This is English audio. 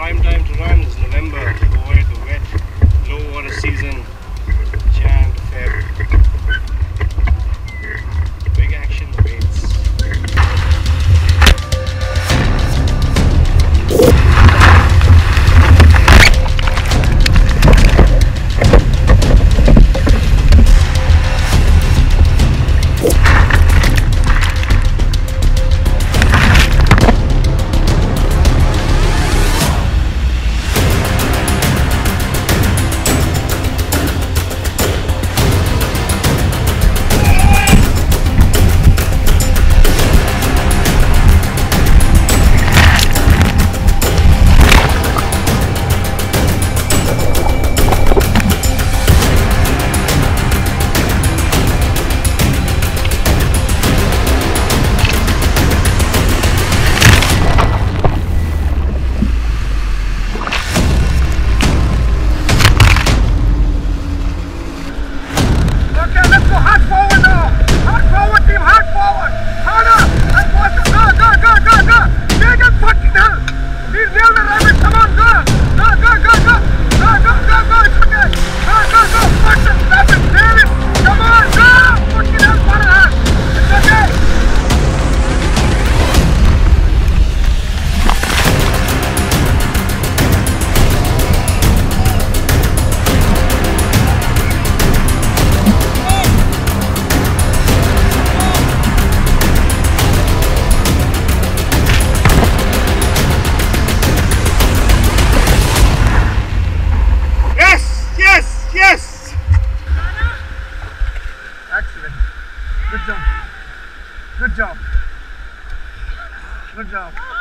prime time to run is November. Avoid the wet, low water season, Jan to Feb. Big action awaits. Excellent. Good job. Good job. Good job.